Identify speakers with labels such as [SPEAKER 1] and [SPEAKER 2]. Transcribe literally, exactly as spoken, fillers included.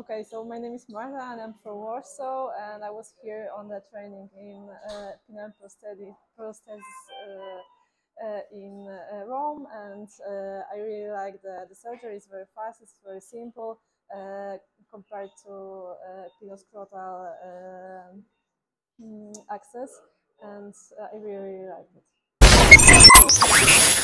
[SPEAKER 1] Okay, so my name is Marta and I'm from Warsaw, and I was here on the training in uh, penile prosthesis, prosthesis uh, uh, in uh, Rome, and uh, I really like the, the surgery. It's very fast, it's very simple uh, compared to uh, penoscrotal uh, mm, access, and uh, I really, really like it.